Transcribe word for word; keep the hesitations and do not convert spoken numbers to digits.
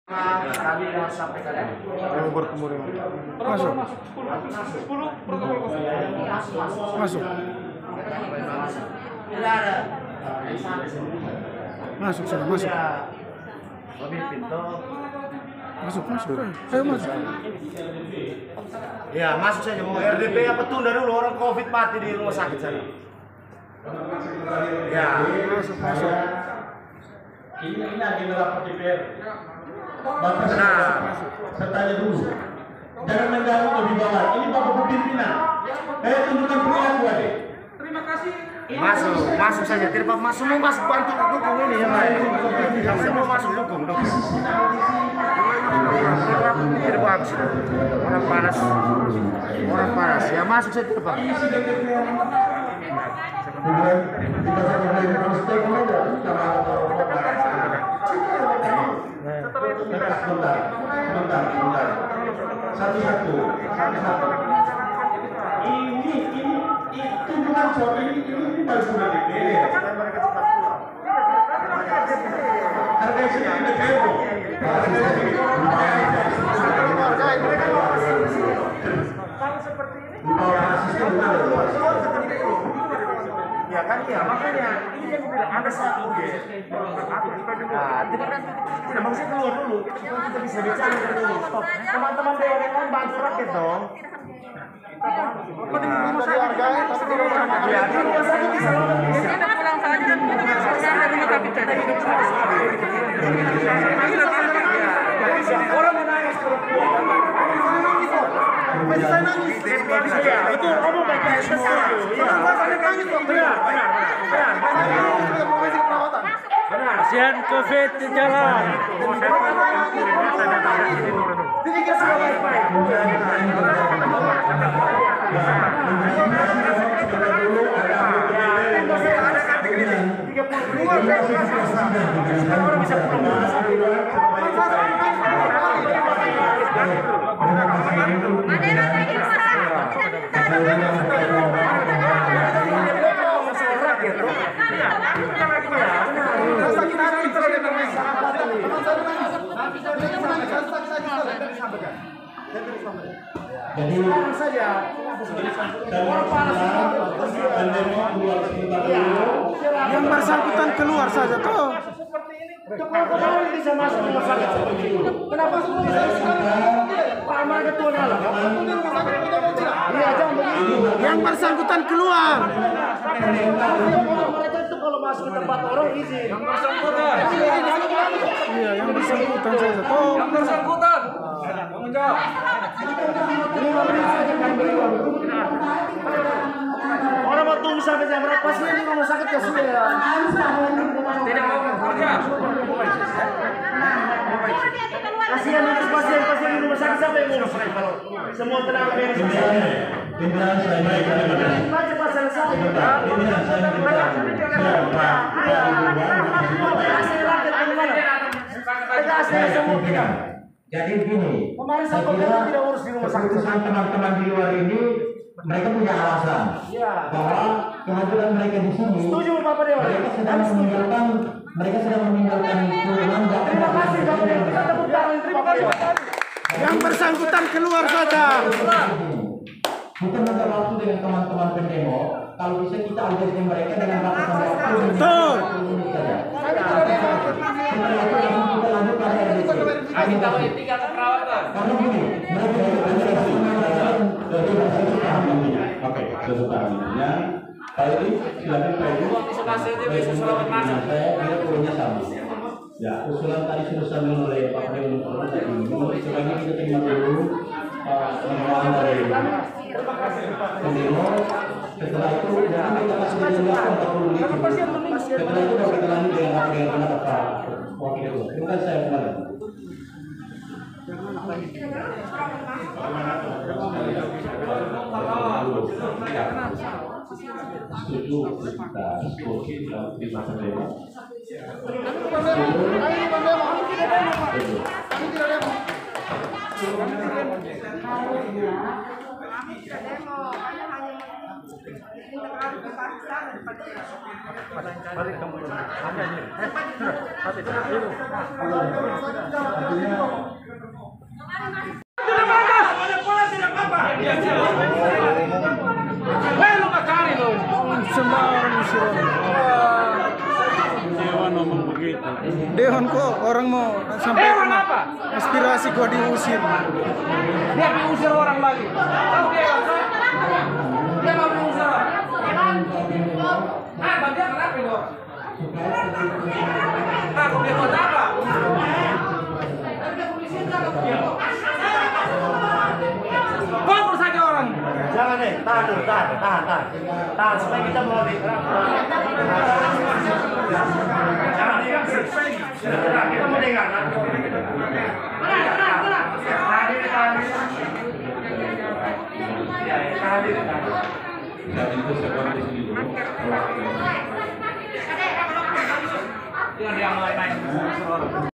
Kami harus sampaikan ya. Yang bertemu dengan masuk. sepuluh protokol Covid. Masuk. Tidak ada. Masuk sana, masuk. Lebih pintu. Masuk, masuk. Ayo masuk. Ya, masuk saja. Mau R D P apa tunda dulu, orang Covid mati di rumah sakit sana. Ya, Masuk, masuk. Ini ini agenda rapat D P R. Bapak nah, saya tanya dulu. Jangan mengganggu lebih bawah. Ini Bapak pimpinan. Saya tunjukkan perilaku deh. Terima kasih. masuk, masuk saja. Tidak apa masuk, mau masuk bantu dukung ini yang lain. Saya mau masuk dukung, dukung. Tidak bagus. Orang panas, orang panas. Ya masuk saja tidak apa. Sebentar, sebentar, sebentar. Satu-satu, satu-satu. Ini, ini, itu bukan soal ini, ini, ini baru sudah D P R. Harga sini D P R. Kalau seperti ini, Ya kan ya, makanya ini yang bilang ada satu dia. Nah, tidak kan tidak maksudnya keluar dulu. Kita bisa bicara dulu. Stop. Teman-teman dewan yang lain bantu rakyat dong. Dihargai, tapi tidak usah makan. Ya, di rumah sakit bisa lawan bisa. Kita pulang saja dan kita selesai dari rumah sakit saja. Orang menangis perempuan. Masih saya nangis. Iya, itu kamu baik-baik semua. Iya. Nangis dong. Benar, benar, benar. Benar. Pasien Covid di jalan. Dipikir semua baik-baik. Orang bisa pulang. Jadi Orang saja. orang panas dan demo keluar sebentar dulu. Yang bersangkutan keluar saja tuh. Kemarin bisa masuk rumah sakit seperti itu. Kenapa semua bisa Pak Amar ketua dalam? Iya, jangan begitu. Yang bersangkutan keluar. Mereka itu kalau masuk ke tempat orang izin. Yang bersangkutan. Iya, yang bersangkutan saja tuh. Yang bersangkutan. Tanggung jawab. Lima menit saja kan beliau. Orang mau tunggu sampai jam berapa sih di rumah sakit kasihan. Tidak mau bekerja. Kasihan untuk pasien-pasien di rumah sakit siapa yang ngurus kalau semua tenaga medis. Pimpinan saya baik Nah, cepat selesai. Pimpinan saya siapa? Kasih rakyat bagaimana? Kasih semua tidak. Jadi begini, Kemarin saya saya kira tidak urus di rumah sakit. keputusan teman-teman di luar ini mereka punya alasan Iya. bahwa kehadiran mereka di sini Setuju Bapak Dewan? mereka sedang Kami setuju. meninggalkan mereka sedang meninggalkan pulang dan Terima kasih Bapak Dewan. Kita tepuk tangan untuk Bapak Dewan. Yang bersangkutan keluar saja. bukan minta waktu dengan teman-teman pendemo. Kalau bisa kita audisi mereka dengan batasan waktu Betul. menit saja. Setelah itu langsung kita lanjut pada R D P. Kita etika keperawatan. Karena begini, mereka dari dari bahasa itu paham intinya. Oke, sudah paham intinya. Pak Edi, silakan Pak Edi. Saya dia poinnya sama. Ya, usulan tadi sudah disampaikan oleh Pak Dewan tadi. Sebagai kita terima dulu pengumuman dari pendemo. Setelah itu kita kasih penjelasan empat puluh menit. Setelah itu kita lanjut dengan apa yang benar Pak Wakil Ketua. Terima kasih saya kembali. Setuju kita diskusi di masa demo. Balik kamu. kok orang mau sampai Hewan apa? aspirasi gua diusir. Dia diusir orang lagi. Tahu dia apa? Dia mau diusir orang. Ah, bagian kenapa itu? Ah, kau dia buat apa? Fokus saja orang. Jangan deh, tahan dulu, tahan, tahan, tahan. Tahan, supaya kita mau di... Jangan dengar, kita mau dengar. Tahan diri, tahan diri. Ya, tahan diri, tahan diri. Saat itu saya kondisi dulu. Dia yang main-main.